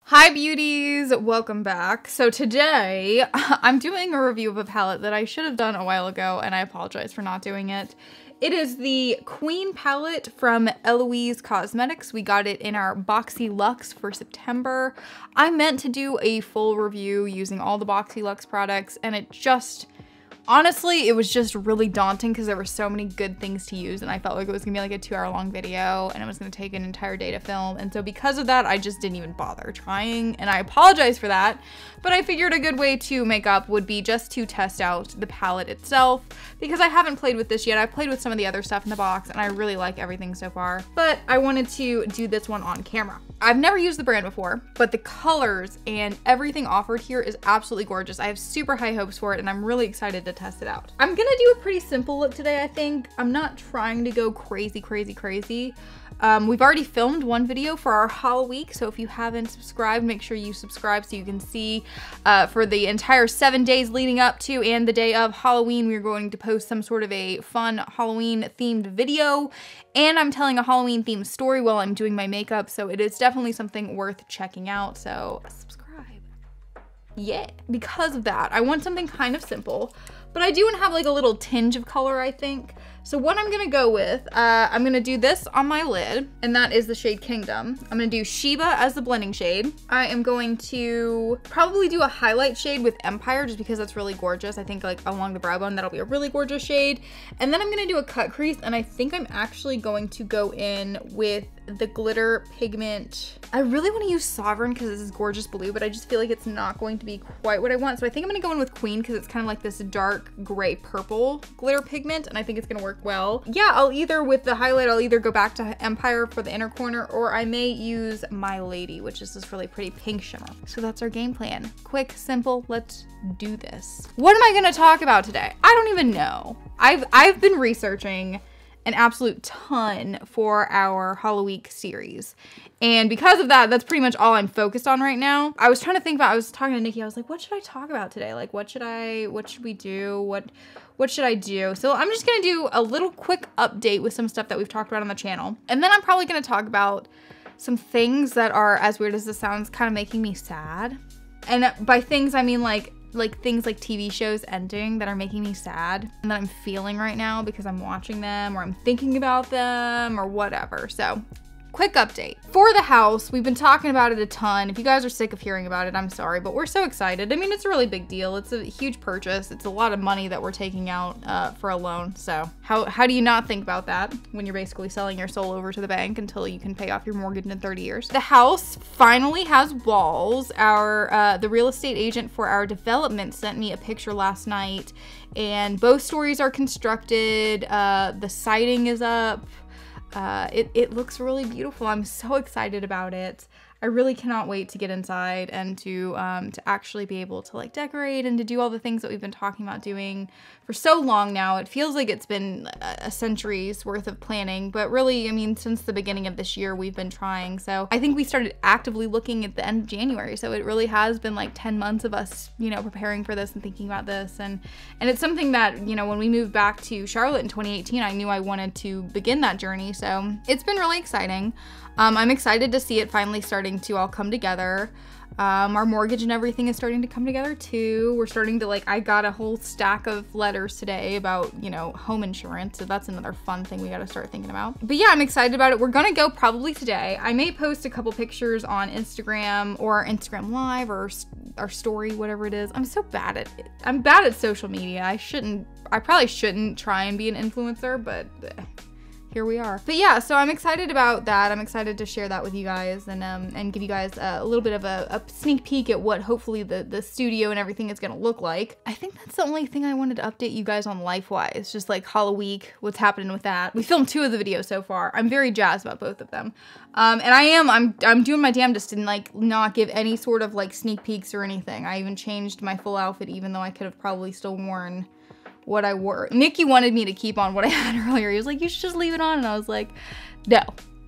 Hi beauties, welcome back. So today I'm doing a review of a palette that I should have done a while ago and I apologize for not doing it. It is the Queen palette from Eloise Cosmetics. We got it in our Boxy Luxe for September. I meant to do a full review using all the Boxy Luxe products and honestly, it was just really daunting because there were so many good things to use and I felt like it was gonna be like a 2-hour long video and it was gonna take an entire day to film. And so because of that, I just didn't even bother trying and I apologize for that. But I figured a good way to make up would be just to test out the palette itself because I haven't played with this yet. I've played with some of the other stuff in the box and I really like everything so far. But I wanted to do this one on camera. I've never used the brand before, but the colors and everything offered here is absolutely gorgeous. I have super high hopes for it and I'm really excited to test it out. I'm gonna do a pretty simple look today, I think. I'm not trying to go crazy. We've already filmed one video for our Haul Week, so if you haven't subscribed, make sure you subscribe so you can see for the entire 7 days leading up to and the day of Halloween, we're going to post some sort of a fun Halloween themed video, and I'm telling a Halloween themed story while I'm doing my makeup, so it is definitely something worth checking out, so subscribe. Yeah, because of that, I want something kind of simple, but I do want to have like a little tinge of color, I think. So what I'm gonna go with, I'm gonna do this on my lid, and that is the shade Kingdom. I'm gonna do Sheba as the blending shade. I am going to probably do a highlight shade with Empire just because that's really gorgeous. I think like along the brow bone, that'll be a really gorgeous shade. And then I'm gonna do a cut crease, and I think I'm actually going to go in with the glitter pigment. I really want to use Sovereign because this is gorgeous blue, but I just feel like it's not going to be quite what I want. So I think I'm gonna go in with Queen because it's kind of like this dark gray purple glitter pigment, and I think it's gonna work well. Yeah, I'll either, with the highlight, I'll either go back to Empire for the inner corner, or I may use My Lady, which is this really pretty pink shimmer. So that's our game plan. Quick, simple, let's do this. What am I gonna talk about today? I don't even know. I've been researching an absolute ton for our Halloween series. And because of that, that's pretty much all I'm focused on right now. I was trying to think about, I was talking to Nikki, I was like, what should I talk about today? Like, what should we do? What should I do? So I'm just gonna do a little quick update with some stuff that we've talked about on the channel. And then I'm probably gonna talk about some things that are, as weird as this sounds, kind of making me sad. And by things, I mean like things like TV shows ending that are making me sad and that I'm feeling right now because I'm watching them or I'm thinking about them or whatever. So quick update. For the house, we've been talking about it a ton. If you guys are sick of hearing about it, I'm sorry, but we're so excited. I mean, it's a really big deal. It's a huge purchase. It's a lot of money that we're taking out for a loan. So how do you not think about that when you're basically selling your soul over to the bank until you can pay off your mortgage in 30 years? The house finally has walls. The real estate agent for our development sent me a picture last night, and both stories are constructed. The siding is up. It looks really beautiful. I'm so excited about it. I really cannot wait to get inside and to actually be able to like decorate and to do all the things that we've been talking about doing for so long now. It feels like it's been a century's worth of planning, but really, I mean, since the beginning of this year, we've been trying. So I think we started actively looking at the end of January. So it really has been like 10 months of us, you know, preparing for this and thinking about this. And it's something that, you know, when we moved back to Charlotte in 2018, I knew I wanted to begin that journey. So it's been really exciting. I'm excited to see it finally starting to all come together. Our mortgage and everything is starting to come together too. We're starting to I got a whole stack of letters today about, you know, home insurance. So that's another fun thing we got to start thinking about. But yeah, I'm excited about it. We're going to go probably today. I may post a couple pictures on Instagram or Instagram Live or our story, whatever it is. I'm so bad at it. I'm bad at social media. I probably shouldn't try and be an influencer, but here we are. But yeah, so I'm excited about that. I'm excited to share that with you guys and give you guys a little bit of a sneak peek at what hopefully the studio and everything is gonna look like. I think that's the only thing I wanted to update you guys on life-wise, just like Halloween, what's happening with that. We filmed 2 of the videos so far. I'm very jazzed about both of them. And I'm doing my damnedest to like not give any sort of like sneak peeks or anything. I even changed my full outfit even though I could have probably still worn what I wore. Nikki wanted me to keep on what I had earlier. He was like, you should just leave it on. And I was like, no,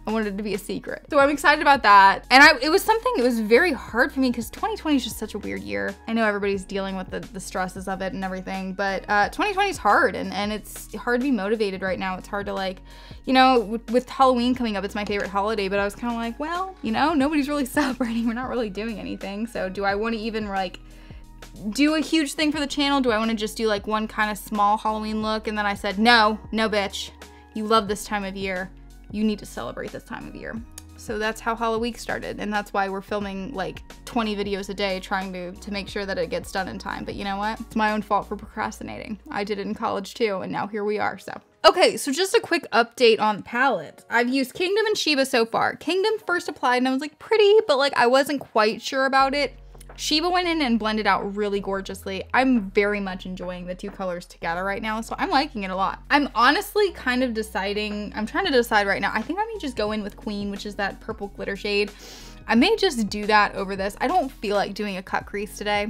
I wanted it to be a secret. So I'm excited about that. And it was very hard for me because 2020 is just such a weird year. I know everybody's dealing with the stresses of it and everything, but 2020 is hard and it's hard to be motivated right now. It's hard to like, you know, with Halloween coming up, it's my favorite holiday, but I was kind of like, well, you know, nobody's really celebrating. We're not really doing anything. So do I want to even like do a huge thing for the channel? Do I want to just do like one kind of small Halloween look? And then I said, no bitch, you love this time of year. You need to celebrate this time of year. So that's how Halloween started. And that's why we're filming like 20 videos a day trying to make sure that it gets done in time. But you know what? It's my own fault for procrastinating. I did it in college too, and now here we are, so. Okay, so just a quick update on the palette. I've used Kingdom and Sheba so far. Kingdom first applied and I was like pretty, but like I wasn't quite sure about it. Sheba went in and blended out really gorgeously. I'm very much enjoying the two colors together right now, so I'm liking it a lot. I'm honestly kind of deciding, I'm trying to decide right now. I think I may just go in with Queen, which is that purple glitter shade. I may just do that over this. I don't feel like doing a cut crease today.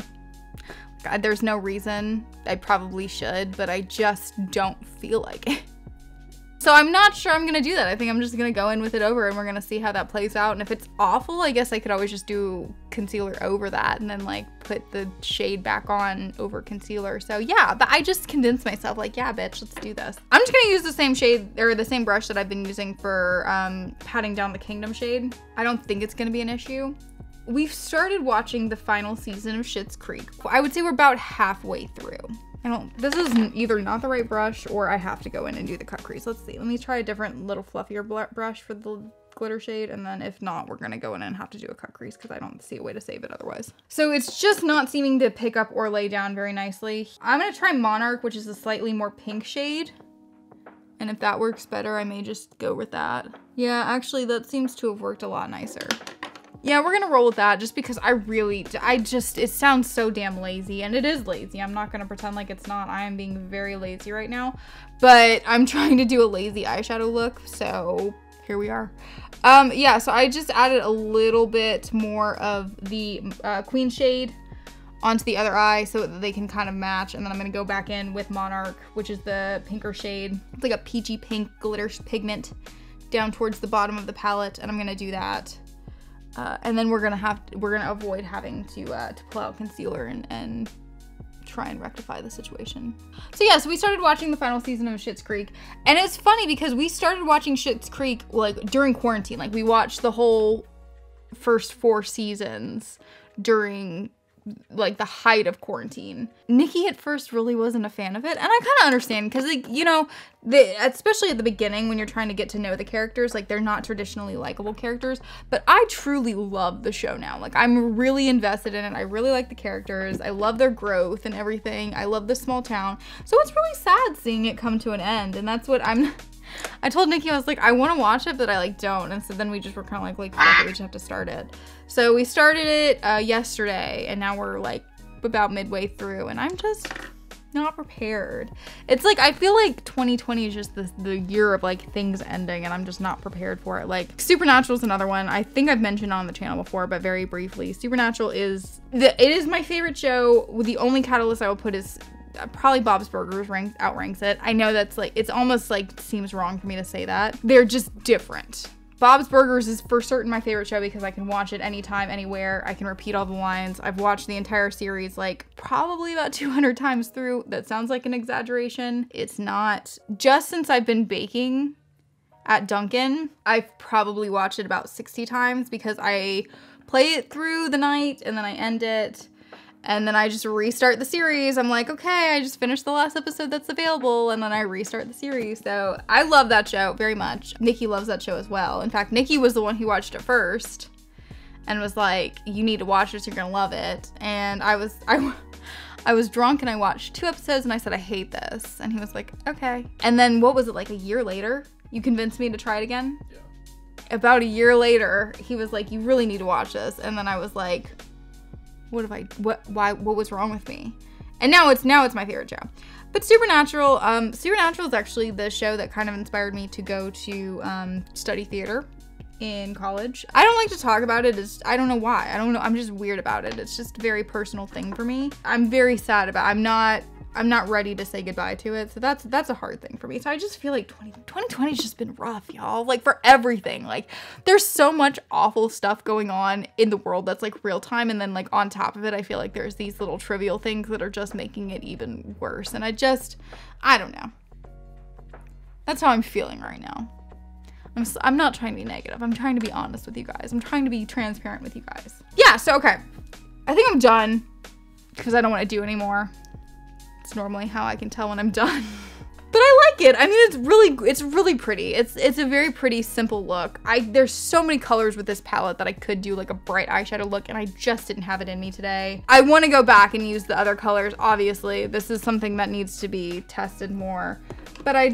God, there's no reason. I probably should, but I just don't feel like it. So I'm not sure I'm gonna do that. I think I'm just gonna go in with it over and we're gonna see how that plays out. And if it's awful, I guess I could always just do concealer over that and then like put the shade back on over concealer. So yeah, but I just convinced myself like, yeah, bitch, let's do this. I'm just gonna use the same shade or the same brush that I've been using for patting down the Kingdom shade. I don't think it's gonna be an issue. We've started watching the final season of Schitt's Creek. I would say we're about halfway through. This is either not the right brush or I have to go in and do the cut crease. Let's see, let me try a different little fluffier brush for the glitter shade. And then if not, we're gonna go in and have to do a cut crease because I don't see a way to save it otherwise. So it's just not seeming to pick up or lay down very nicely. I'm gonna try Monarch, which is a slightly more pink shade. And if that works better, I may just go with that. Yeah, actually that seems to have worked a lot nicer. Yeah, we're gonna roll with that just because it sounds so damn lazy, and it is lazy. I'm not gonna pretend like it's not. I am being very lazy right now, but I'm trying to do a lazy eyeshadow look, so here we are. Yeah, so I just added a little bit more of the Queen shade onto the other eye so that they can kind of match, and then I'm gonna go back in with Monarch, which is the pinker shade. It's like a peachy pink glitter pigment down towards the bottom of the palette, and I'm gonna do that. And then we're gonna avoid having to pull out concealer and try and rectify the situation. So yeah, so we started watching the final season of Schitt's Creek, and it's funny because we started watching Schitt's Creek like during quarantine. Like we watched the whole first 4 seasons during like the height of quarantine. Nikki at first really wasn't a fan of it, and I kind of understand because like, you know, especially at the beginning when you're trying to get to know the characters, like they're not traditionally likable characters, but I truly love the show now. Like I'm really invested in it. I really like the characters. I love their growth and everything. I love the small town. So it's really sad seeing it come to an end, and that's what I told Nikki, I was like, I want to watch it, but I like don't. And so then we just were kind of like, fuck it, we just have to start it. So we started it yesterday, and now we're like about midway through, and I'm just not prepared. It's like, I feel like 2020 is just the year of like things ending, and I'm just not prepared for it. Like Supernatural is another one. I think I've mentioned on the channel before, but very briefly, Supernatural is my favorite show. The only catalyst I will put is probably Bob's Burgers outranks it. I know that's like, it's almost like seems wrong for me to say that. They're just different. Bob's Burgers is for certain my favorite show because I can watch it anytime, anywhere. I can repeat all the lines. I've watched the entire series like probably about 200 times through. That sounds like an exaggeration. It's not. Just since I've been baking at Dunkin', I've probably watched it about 60 times because I play it through the night and then I end it. And then I just restart the series. I'm like, okay, I just finished the last episode that's available, and then I restart the series. So I love that show very much. Nikki loves that show as well. In fact, Nikki was the one who watched it first and was like, you need to watch this, you're gonna love it. And I was drunk and I watched 2 episodes and I said, I hate this. And he was like, okay. And then what was it, like a year later? You convinced me to try it again? Yeah. About a year later, he was like, you really need to watch this. And then I was like, what was wrong with me? And now it's my favorite show. But Supernatural is actually the show that kind of inspired me to go to study theater in college. I don't like to talk about it. I don't know why. I don't know. I'm just weird about it. It's just a very personal thing for me. I'm very sad about it. I'm not ready to say goodbye to it. So that's a hard thing for me. So I just feel like 2020 has just been rough, y'all. Like for everything. Like there's so much awful stuff going on in the world that's like real time. And then like on top of it, I feel like there's these little trivial things that are just making it even worse. And I don't know. That's how I'm feeling right now. I'm not trying to be negative. I'm trying to be honest with you guys. I'm trying to be transparent with you guys. Yeah, so okay. I think I'm done because I don't want to do anymore. It's normally how I can tell when I'm done. But I like it. I mean, it's really pretty. It's a very pretty, simple look. There's so many colors with this palette that I could do like a bright eyeshadow look, and I just didn't have it in me today. I want to go back and use the other colors, obviously. This is something that needs to be tested more. But I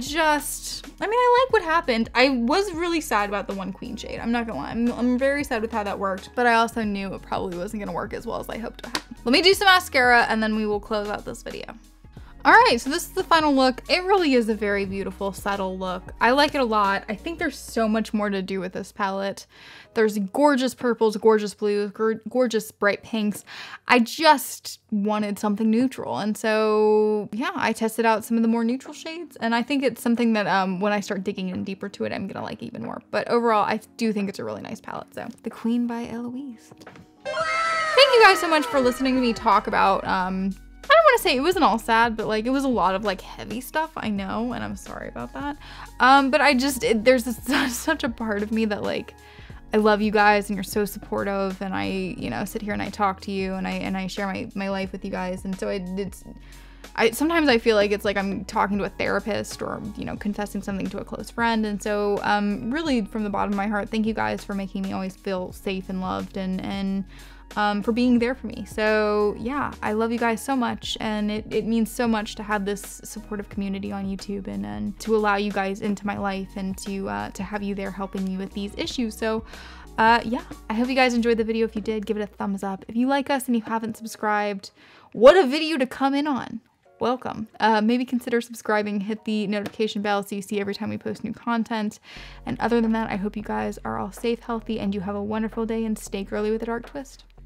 like what happened. I was really sad about the one queen shade. I'm not gonna lie. I'm very sad with how that worked, but I also knew it probably wasn't gonna work as well as I hoped to have. Let me do some mascara and then we will close out this video. All right, so this is the final look. It really is a very beautiful, subtle look. I like it a lot. I think there's so much more to do with this palette. There's gorgeous purples, gorgeous blues, gorgeous bright pinks. I just wanted something neutral. And so, yeah, I tested out some of the more neutral shades. And I think it's something that when I start digging in deeper to it, I'm gonna like even more. But overall, I do think it's a really nice palette. So, The Queen by Eloise. Thank you guys so much for listening to me talk about, I don't want to say it wasn't all sad, but like it was a lot of like heavy stuff, I know, and I'm sorry about that. But there's such a part of me that like, I love you guys and you're so supportive, and I, sit here and I talk to you and I share my life with you guys. And so sometimes I feel like it's like I'm talking to a therapist or, confessing something to a close friend. And so, really from the bottom of my heart, thank you guys for making me always feel safe and loved and for being there for me. So yeah, I love you guys so much, and it means so much to have this supportive community on YouTube and to allow you guys into my life and to have you there helping me with these issues. So yeah, I hope you guys enjoyed the video. If you did, give it a thumbs up. If you like us and you haven't subscribed, what a video to come in on. Welcome. Maybe consider subscribing, hit the notification bell so you see every time we post new content. And other than that, I hope you guys are all safe, healthy, and you have a wonderful day, and stay girly with a dark twist.